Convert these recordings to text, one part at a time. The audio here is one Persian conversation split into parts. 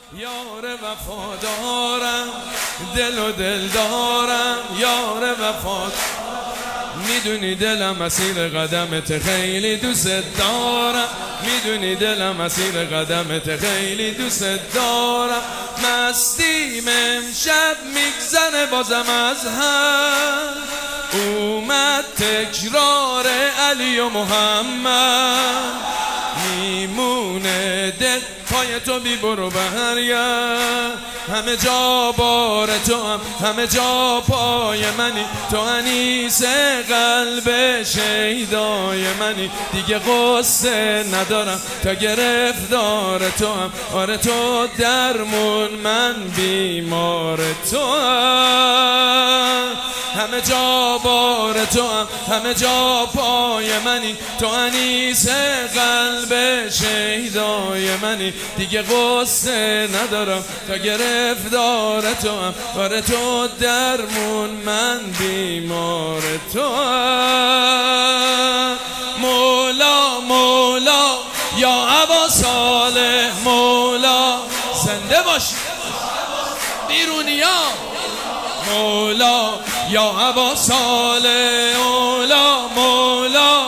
یار وفادارم، دل و دل دارم، یار وفادارم. میدونی دلم مسیر قدمت خیلی دوست دارم، میدونی دلم مسیر قدمت خیلی دوست دارم. مستیم امشب میگذره بازم از هم، اومد تکرار علی و محمد. میمونه دل پای تو بی برو بهریم، همه جا بار تو هم، همه جا پای منی. تو انیس قلب شیدای منی، دیگه قصه ندارم تا گرفتار تو هم. آره تو درمون، من بیمار تو هم. همه جا بار تو هم، همه جا پای منی. تو انیس قلب شیدای منی، دیگه قصه ندارم تا گرفتار تو هم. آره تو درمون، من بیمار تو هم. مولا مولا یا ابا صالح، مولا زنده باشی بیرونیا. مولا یا ابا صالح، مولا مولا.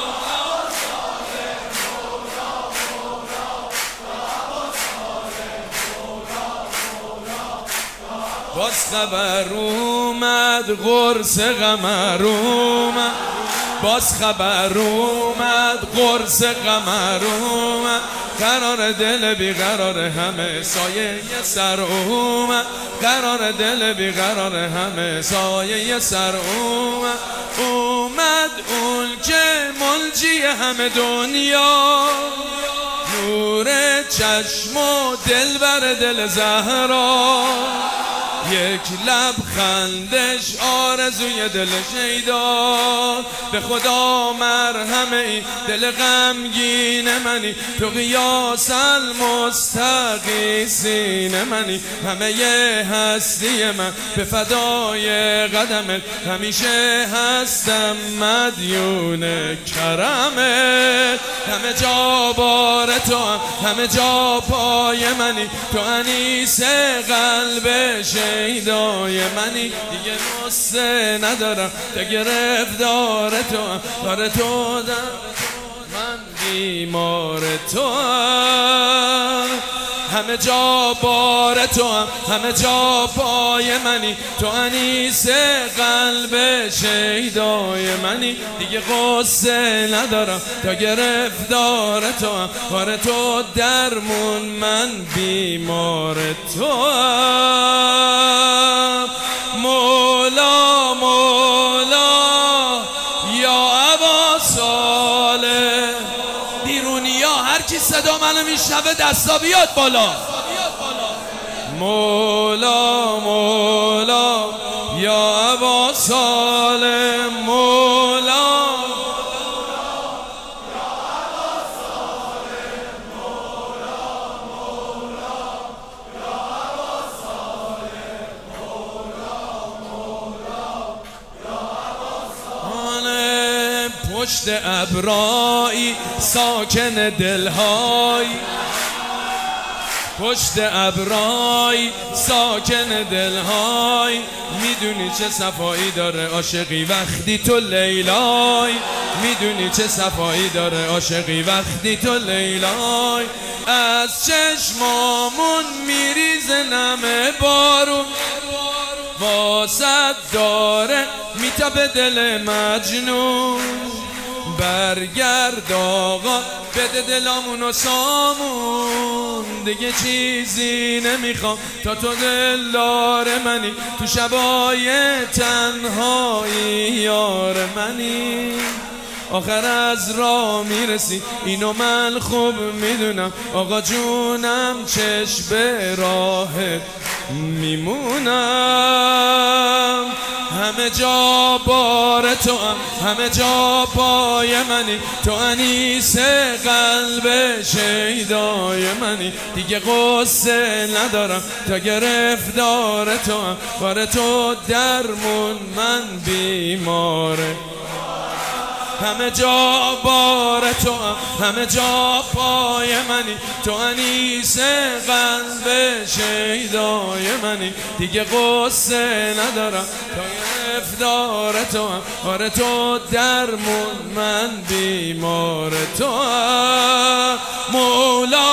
باز خبر اومد قرص قمر اومد، باز خبر اومد قرص قمر اومد. قرار دل بیقرار همه سایه سر اومد، قرار دل بیقرار همه سایه سر اومد. اومد اون که منجی همه دنیا، نور چشم و دل بر دل زهرا. یک لب خندش آرزوی دل شیدا. به خدا مرهم این دل غمگین منی، تو قیاس المستقیسین منی. همه هستی من به فدای قدمت، همیشه هستم مدیون کرمت. همه جا بار تو هم، همه جا پای منی. تو انیس قلب شیدای منی، دیگه نصه ندارم تا گرفتار تو هم. کار تو در من بیمار تو هم. همه جا بار تو هم، همه جا پای منی. تو انیس قلب شیدای منی، دیگه قصه ندارم تا گرفتار تو هم. کار تو درمون، من بیمار تو هم. مولا مولا یا ابا صالح. بیرونیا هر کی صدا منو میشنوه دستا بیاد بالا. مولا مولا یا ابا صالح، مولا. پشت ابرایی ساکن دلهای، پشت ابرایی ساکن دلهای. میدونی چه صفایی داره عاشقی وقتی تو لیلای، میدونی چه صفایی داره عاشقی وقتی تو لیلای. از چشمامون میریزه نم بارون، واسد داره میتابه دل مجنون. برگرد آقا بده دلامونو سامون، دیگه چیزی نمیخوام تا تو دلدار منی. تو شبای تنهایی یار منی، آخر از راه میرسی اینو من خوب میدونم. آقا جونم چشم به راهت میمونم. همه جا بار تو هم، همه جا پای منی. تو انیس قلب شیدای منی، دیگه قصه ندارم تا گرفتار تو هم. کار تو درمون، من بیماره. همه جا بار تو هم، همه جا پای منی، تو انیس قلب شیدای منی. دیگه قصه ندارم تا گرفتار تو هم، آره تو درمون من بیمار تو هم مولا.